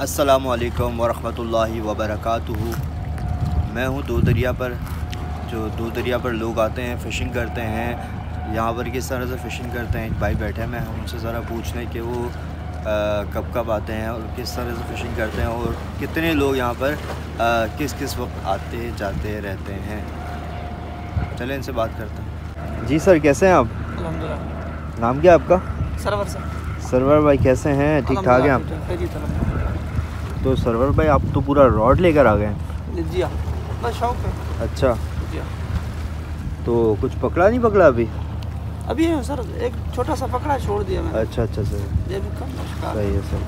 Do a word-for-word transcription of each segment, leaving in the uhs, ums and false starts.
अस्सलामु अलैकुम वरहमतुल्लाहि वबरकातुहू। मैं हूँ दो दरिया पर। जो दो दरिया पर लोग आते हैं, फ़िशिंग करते हैं। यहाँ पर किस तरह से फ़िशिंग करते हैं, एक भाई बैठे हैं, मैं उनसे ज़रा पूछ लें कि वो आ, कब कब आते हैं और किस तरह से फ़िशिंग करते हैं और कितने लोग यहाँ पर आ, किस किस वक्त आते जाते रहते हैं। चलें इनसे बात करते हैं। जी सर, कैसे हैं आप? अल्हम्दुलिल्लाह। नाम क्या आपका? Server sir. सरवर भाई कैसे हैं? ठीक ठाक हैं आप? तो सरवर भाई आप तो पूरा रॉड लेकर आ गए हैं। जी हाँ, बस शौक है। अच्छा, जी हाँ। तो कुछ पकड़ा नहीं पकड़ा अभी? अभी है सर, एक छोटा सा पकड़ा छोड़ दिया मैंने। अच्छा अच्छा सर, ये भी कम शिकार। सही है सर।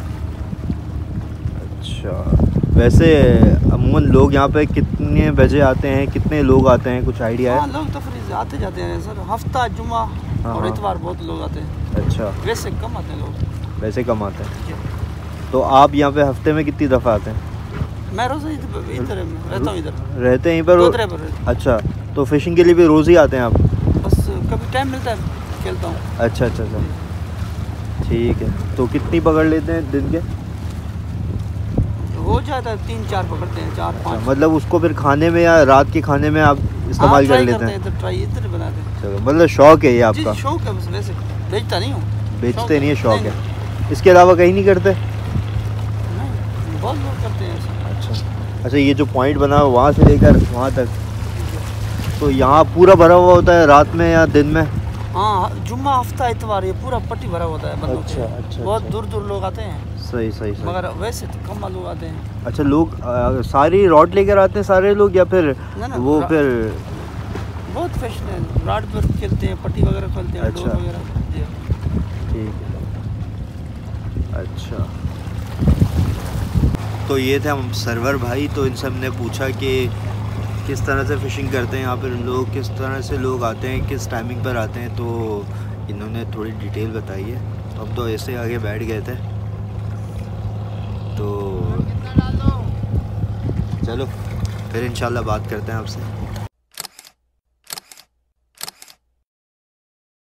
अच्छा, वैसे अमूमन लोग यहाँ पे कितने बजे आते हैं, कितने लोग आते हैं, कुछ आइडिया है? हाँ, लोग तफरीह आते जाते हैं सर, हफ्ता जुमा और इतवार बहुत लोग आते हैं। अच्छा, वैसे कम आते हैं लोग। वैसे कम आते हैं। तो आप यहाँ पे हफ्ते में कितनी दफ़ा आते हैं? मैं रोज़ इधर इधर रहता हूँ, इधर रहते हैं यहीं पर? पर। अच्छा, तो फिशिंग के लिए भी रोज़ ही आते हैं आप? बस कभी टाइम मिलता है खेलता हूँ। अच्छा अच्छा अच्छा, ठीक है। तो कितनी पकड़ लेते हैं दिन के? हो जाता है तीन चार पकड़ते हैं, चार पाँच। मतलब उसको फिर खाने में या रात के खाने में आप इस्तेमाल कर लेते हैं? इधर ट्राई इधर बनाते हैं। चलो, मतलब शौक है ये आपका? जी, शौक है बस, वैसे बेचता नहीं हूँ। बेचते नहीं है, शौक है। इसके अलावा कहीं नहीं करते? नहीं, बहुत लोग करते हैं ऐसा। अच्छा अच्छा, ये जो पॉइंट बना है वहाँ से लेकर वहाँ तक, तो यहाँ पूरा भरा हुआ होता है रात में या दिन में? हाँ, जुम्मा हफ्ता इतवार ये पूरा पट्टी भरा होता है बंदों अच्छा से। अच्छा, बहुत अच्छा। दूर दूर लोग आते हैं। सही सही सही। मगर वैसे तो कम लोग आते हैं। अच्छा, लोग आ, सारी रॉड लेकर आते हैं सारे लोग, या फिर ना ना, वो फिर बहुत फैशन है, रॉड पर खेलते हैं, पट्टी वगैरह खेलते हैं। अच्छा, वगैरह जी ठीक है। अच्छा, तो ये थे हम सरवर भाई। तो इनसे हमने पूछा कि किस तरह से फ़िशिंग करते हैं यहाँ पर लोग, किस तरह से लोग आते हैं, किस टाइमिंग पर आते हैं। तो इन्होंने थोड़ी डिटेल बताई है। अब तो ऐसे आगे बैठ गए थे, तो चलो फिर इंशाल्लाह बात करते हैं आपसे।